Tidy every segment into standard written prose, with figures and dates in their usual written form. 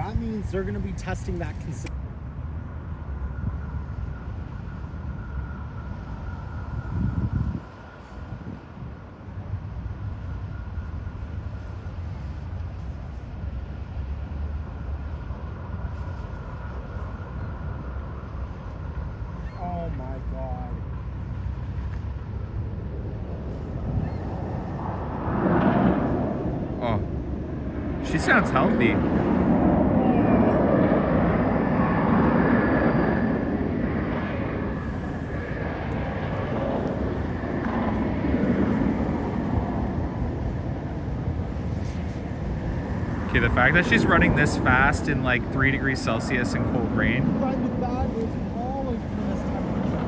that means they're going to be testing that consistently. Oh my God. Oh, she sounds healthy. Okay, the fact that she's running this fast in like 3 degrees Celsius and cold rain. Right, the bag is falling for this temperature.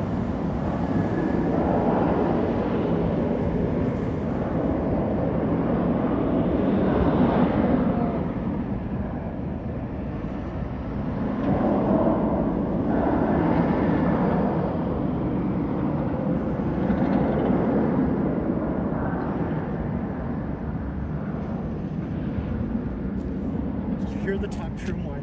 Did you hear the top trim one?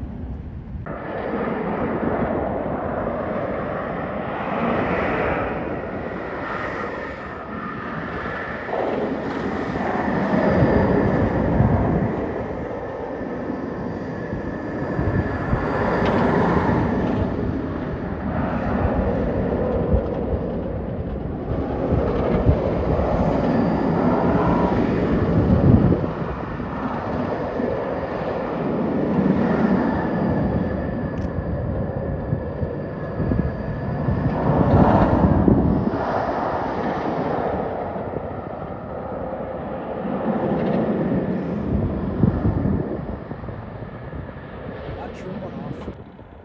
That trim went off.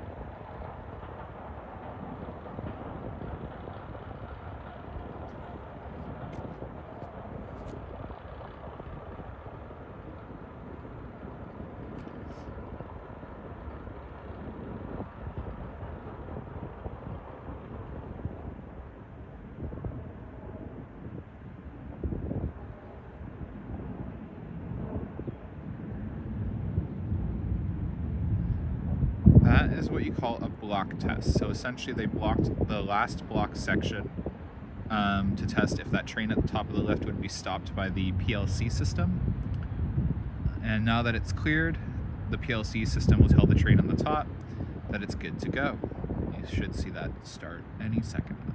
That is what you call a block test. So essentially they blocked the last block section to test if that train at the top of the lift would be stopped by the PLC system. And now that it's cleared, the PLC system will tell the train on the top that it's good to go. You should see that start any second now.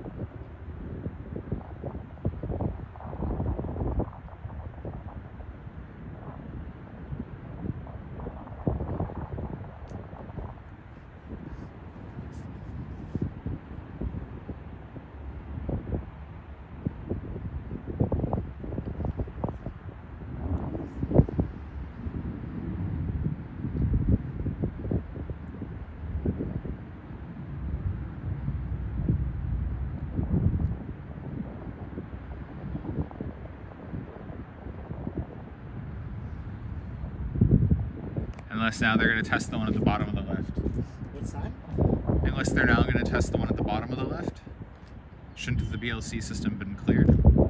Unless now they're going to test the one at the bottom of the lift. What's that? Unless they're now going to test the one at the bottom of the lift. Shouldn't the BLC system been cleared?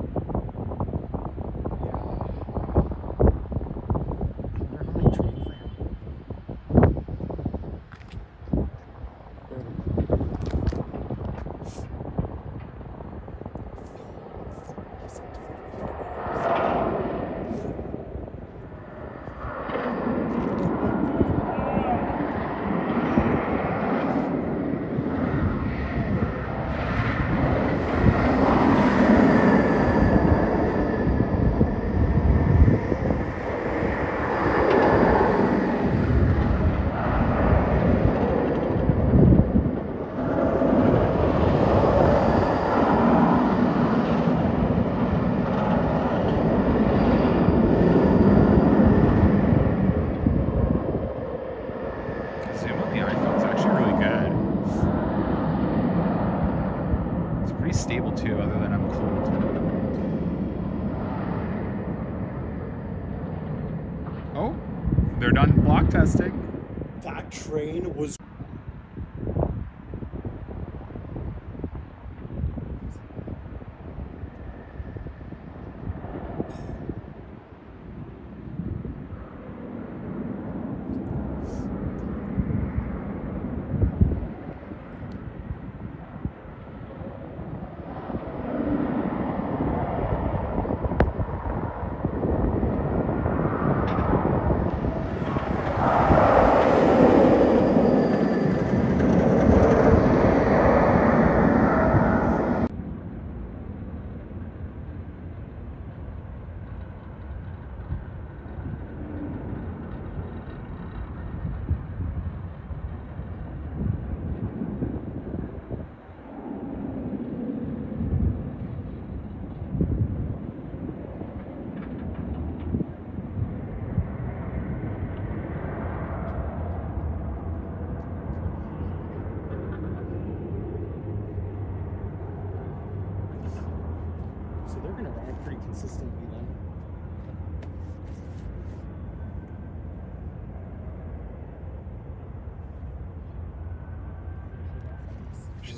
Zoom on the iPhone's actually really good. It's pretty stable too, other than I'm cold. Oh, they're done block testing. That train was...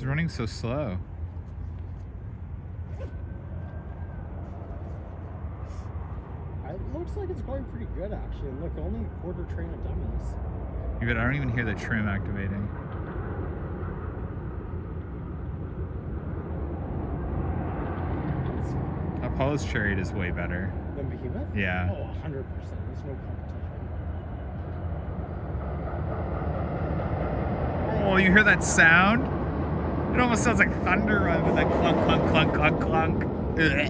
She's running so slow. It looks like it's going pretty good, actually. Look, only a quarter train of dummies. I don't even hear the trim activating. Apollo's Chariot is way better. Than Behemoth? Yeah. Oh, 100%. There's no competition. Oh, you hear that sound? It almost sounds like thunder rather than that clunk, clunk, clunk, clunk, clunk. Ugh.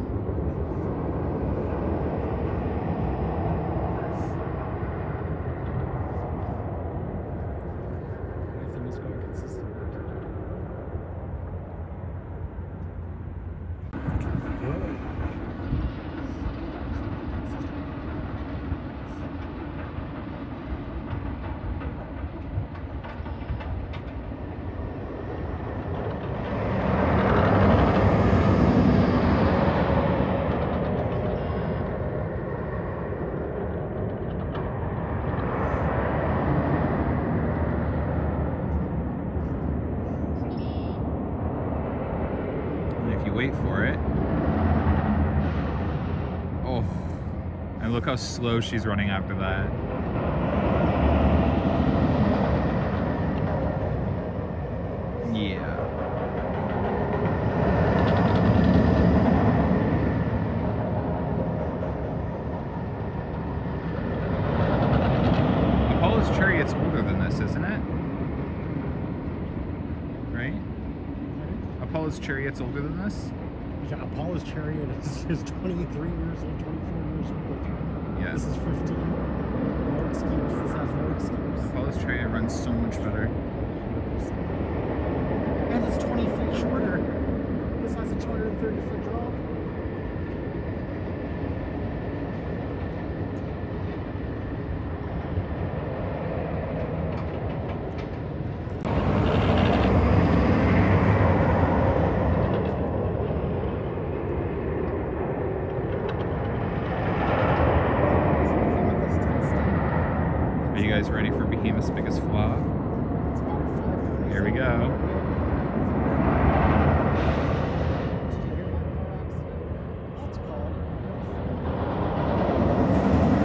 Everything is going consistent. If you wait for it. Oh, and look how slow she's running after that. Yeah. Apollo's Chariot's older than this, isn't it? Right? Apollo's Chariot's older than this? Yeah, Apollo's Chariot is 23 years old, 24 years old. Yes. This is 15. No excuse. This has no excuse. Apollo's Chariot runs so much better. 100%. And it's 20 feet shorter. This has a 230-foot drop. Are you guys ready for Behemoth's biggest flaw? Here we go.